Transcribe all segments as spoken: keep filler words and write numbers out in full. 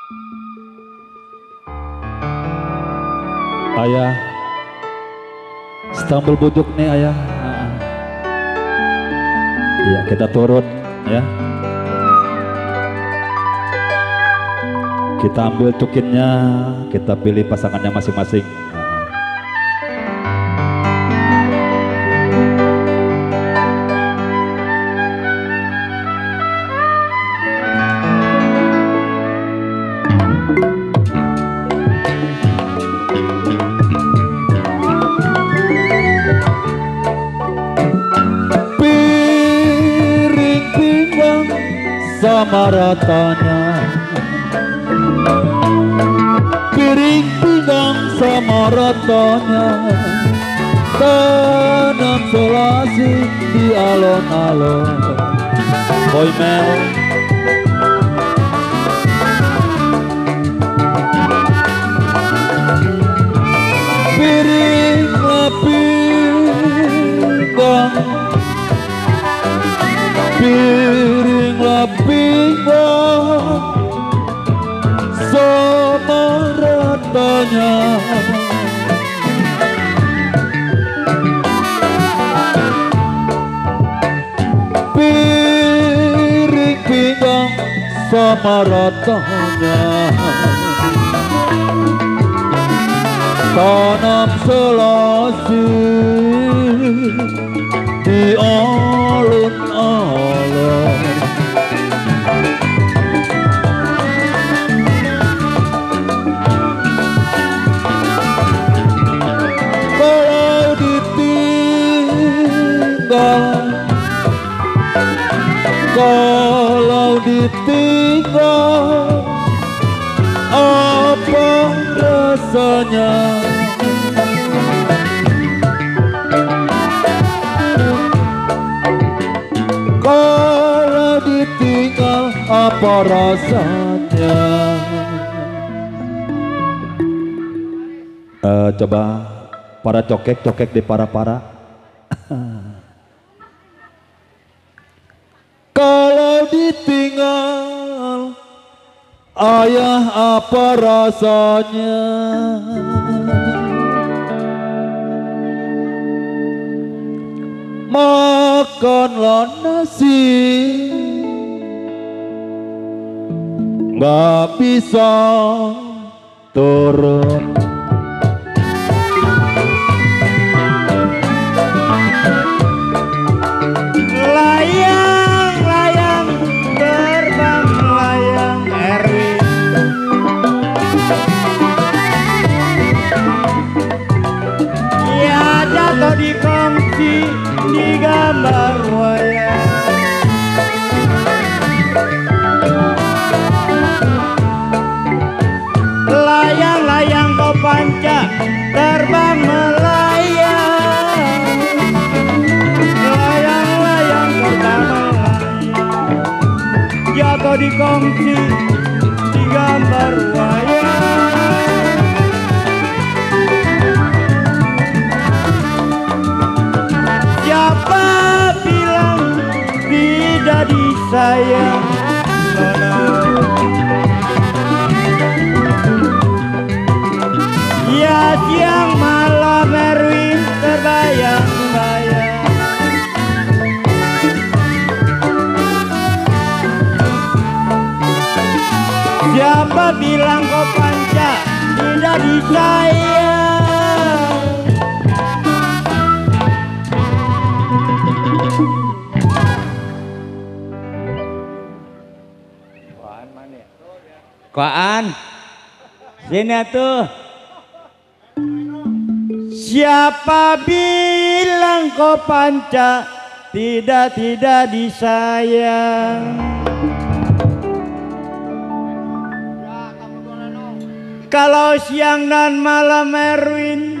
Ayah, Istanbul bujuk nih ayah. Iya kita turun ya. Kita ambil cukinnya, kita pilih pasangannya masing-masing. Sama ratanya piring pinggang sama ratanya tanam selasi di alon-alon Boy Mel. Piring pinggang piring lapinggang sama ratanya piring pinggang sama ratanya tanam selasi di alun-alun kalau ditinggal kalau ditinggal apa rasanya kalau ditinggal apa rasanya. Uh, coba para cokek-cokek di para-para. Kalau ditinggal ayah apa rasanya. Makanlah nasi nggak bisa turun. Layang, layang, terbang layang Erwin. Ya jatuh di kongsi di gambar wayang. Layang-layang kau panca terbang melayang. Layang-layang terbang melayang. Jatuh di kongsi di gambar wayang. Siapa bilang tidak disayang? Ya siang malam Erwin terbayang-bayang. Siapa bilang kau panca tidak disayang? Koan, sini tuh. Siapa bilang kau panca tidak tidak disayang? Kalau siang dan malam Erwin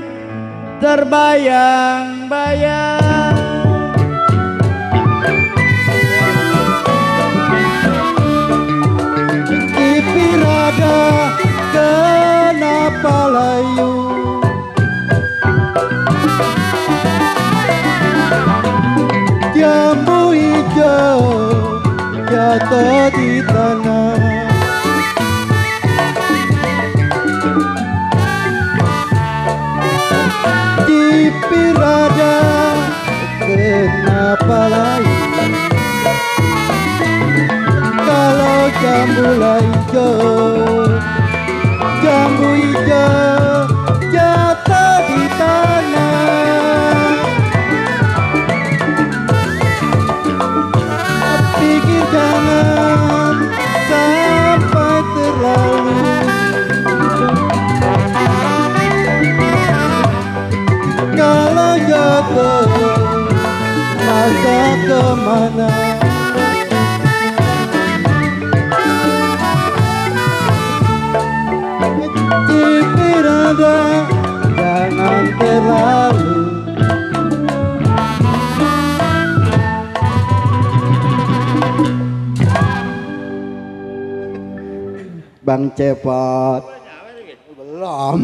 terbayang-bayang. Ipirada kenapa layu? Jambu hijau jatuh di tanah. jambu hijau, jambu hijau jatuh di tanah. Pikir jangan sampai terlalu, kalau jatuh masa kemana. Cipir ada jangan terlalu, Bang Cepot belum.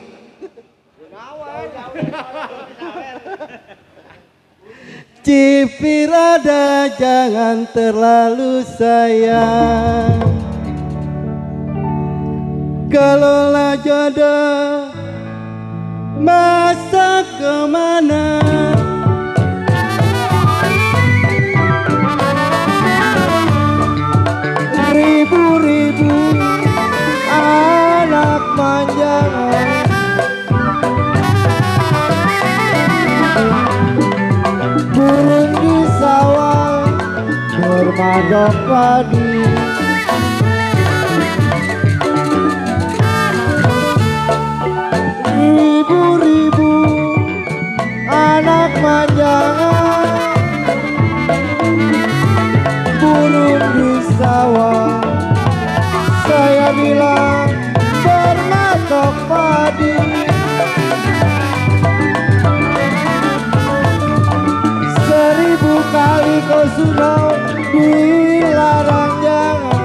Cipir ada jangan terlalu sayang, kalaulah jodoh masa kemana. Ribu-ribu anak manjangan, burung di sawah bermadok padi. Ribu-ribu anak manjangan, burung di sawah, saya bilang bermatok padi. Seribu kali kau sudah dilarang jangan,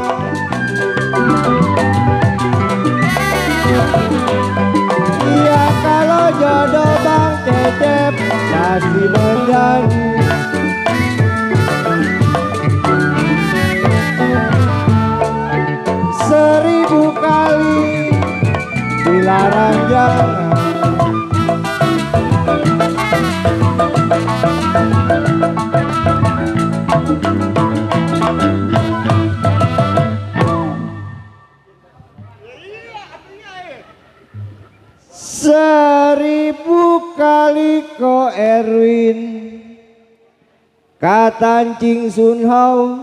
iya kalau jodoh Bang Cecep masih menjadi. Seribu kali dilarang jangan, seribu kali ko Erwin kata Cing Sun Hao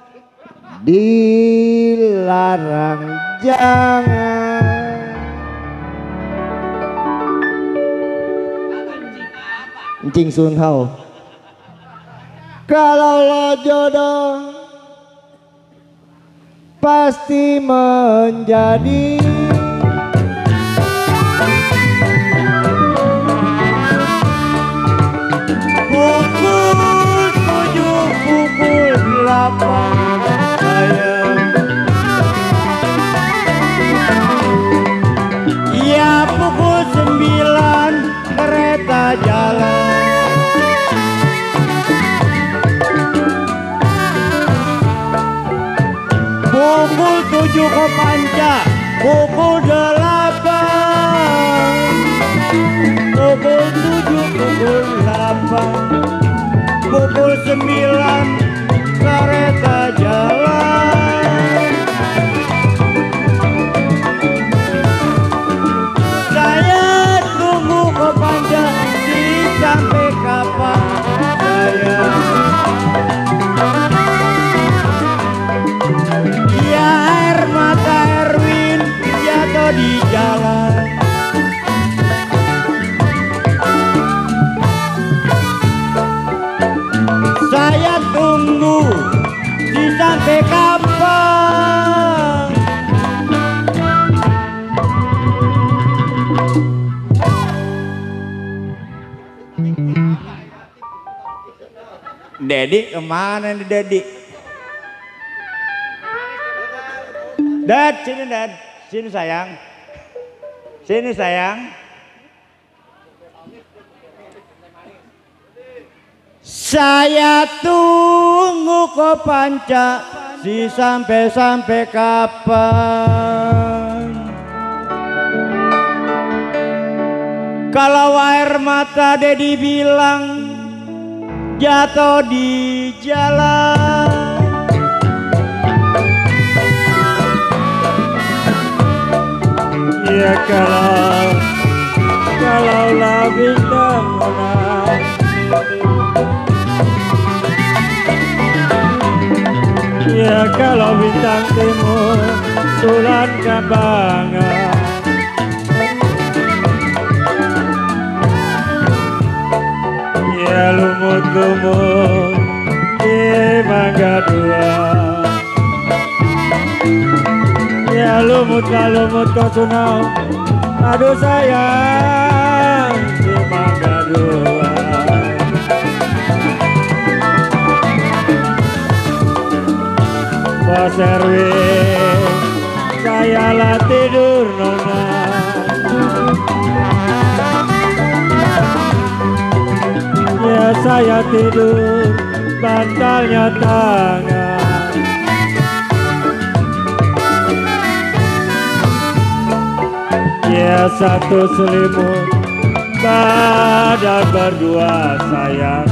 dilarang jangan. Cing Sun Hao kalau lo jodoh pasti menjadi. Pukul tujuh, pukul delapan sayang, iya pukul sembilan kereta jalan. Pukul tujuh ke Panca, pukul delapan, pukul tujuh, pukul delapan, pukul sembilan kereta jalan. Saya tunggu ke Panca di sampai kapan saya. Ya air mata Erwin jatuh di jalan. Saya tunggu di sampai kapan. Dedi kemana nih Dedi? Dad, sini Dad, sini sayang, sini sayang. Saya tunggu kau Panca si sampai-sampai kapan. Kalau air mata Dedi bilang jatuh di jalan. kalau kalaulah bintang menang, ya kalau bintang timur bulan Kambangan, ya lumut-lumut di Mangga Dua, ya lumut lumut kau sunau, aduh sayang di Mangga Dua. Bos Erwin, saya lah tidur nona, ya saya tidur bantalnya tangan, ya satu selimut badan berdua sayang.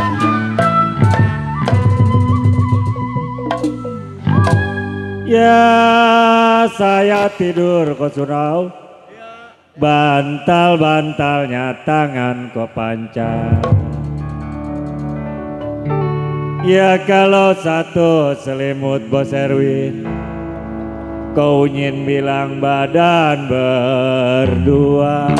Ya saya tidur kau surau, bantal-bantalnya tangan kau pancang. Ya kalau satu selimut Bos Erwin, kau ingin bilang badan berdua.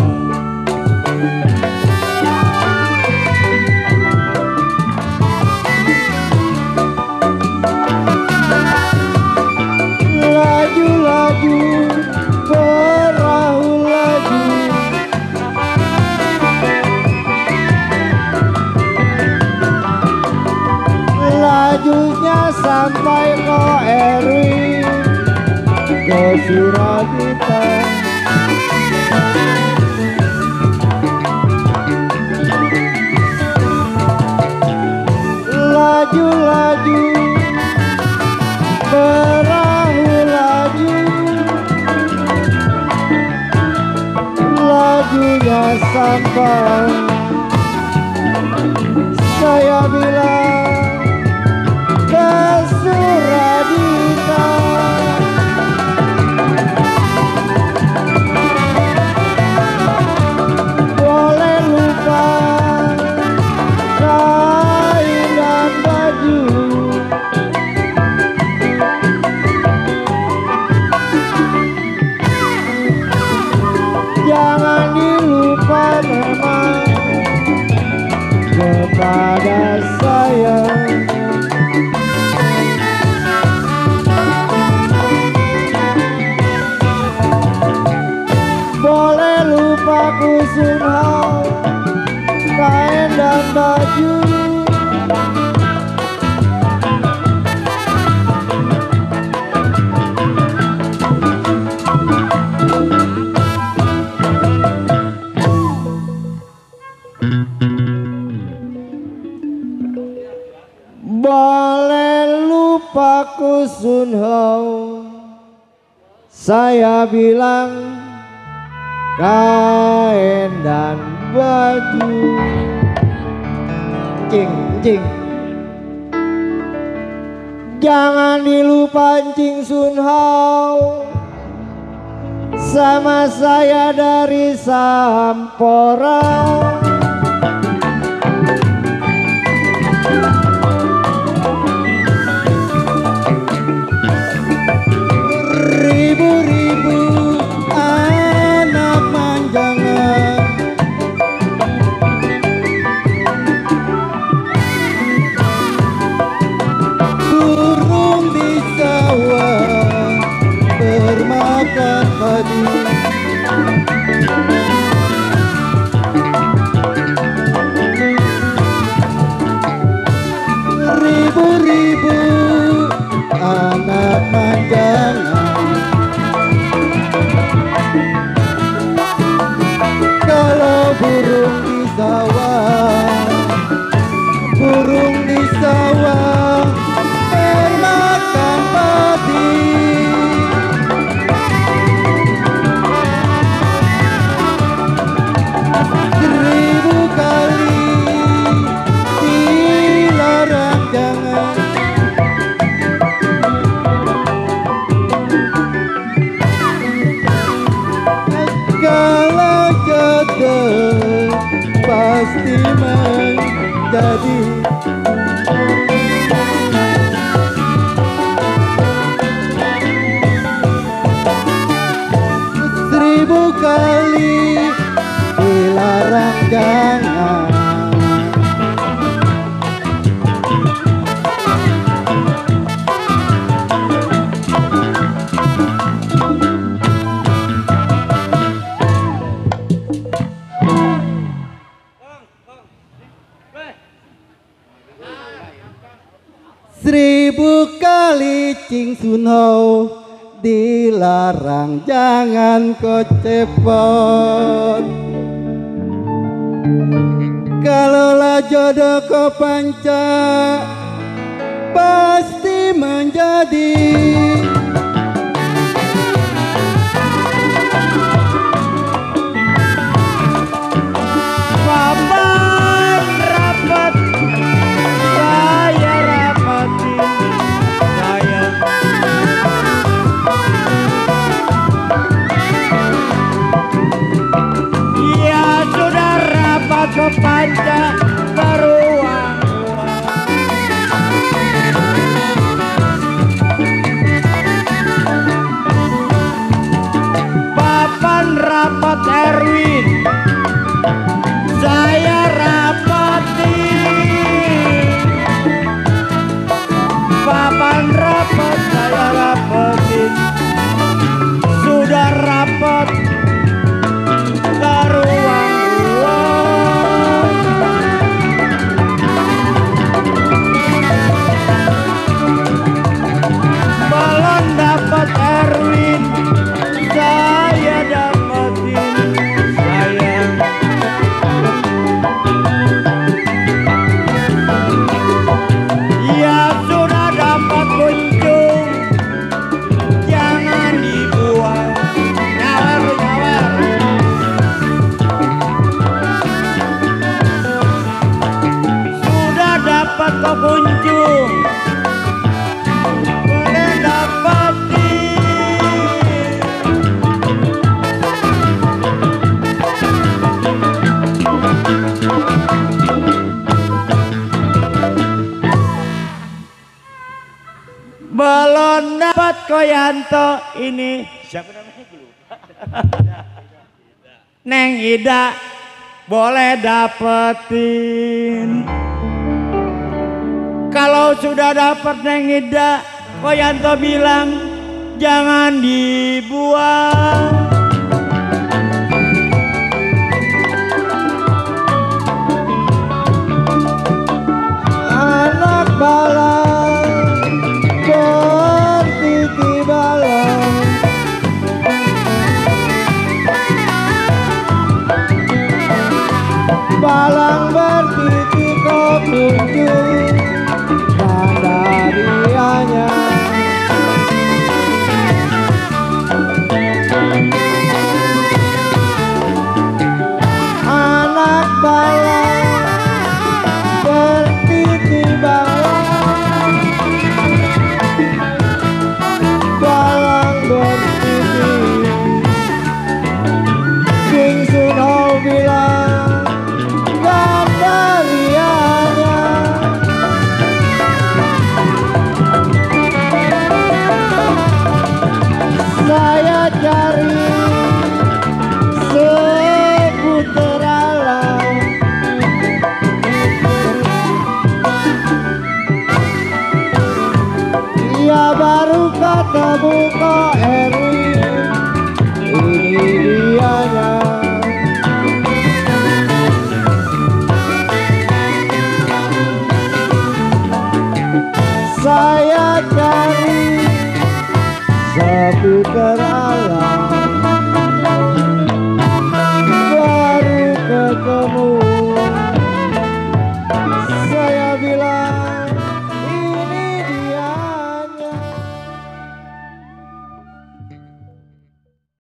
Laju-laju perahu laju, lajunya sampai ke Erwin, ke Surabita. Laju-laju perahu laju, lajunya sampai, saya bilang ke Suradita. Boleh lupa kain dan baju, jangan dilupa memang kepada saya. Boleh lupa kusunhau kain dan baju, boleh lupa kusunhau, saya bilang kain dan baju. Cing, cing. Jangan dilupa Cing Sunhau, sama saya dari Sampora. Ribu-ribu anak manjangan, burung di sawah bermakan padi. Ribu-ribu anak manjangan, kalau burung di sawah, burung di sawah bermakan padi. Seribu kali dilarang jangan, kali dilarang jangan. Seribu kali Cing Sunho dilarang jangan kau cepot. Kalaulah jodoh kau panca pasti menjadi. Papan rapat saya rapati saya. Ya sudah rapat ke panca beruang. Papan rapat Erwin saya rapati. Papan rapat saya rapati. Sudah rapat ke ruang-ruang. Belum dapat Erwin saya dapetin sayang. Ya sudah dapat kunjung jangan dibuang. Nyawar nyawar. Sudah dapat kunjung boleh dapati. Belum dapat Koyanto ini siapa namanya gue lupa. Neng Ida boleh dapetin. Kalau sudah dapat Neng Ida, Koyanto bilang jangan dibuang. Anak balang bertiti balang, balang bertiti kau kunjung Gandaria-nya. Anak balang bertiti balang, balang bertiti. Cing Sunho bilang Gandaria-nya. Saya cari seputar alam, ia baru ketemu kok Erwin, ini dianya. Saya cari seputar alam,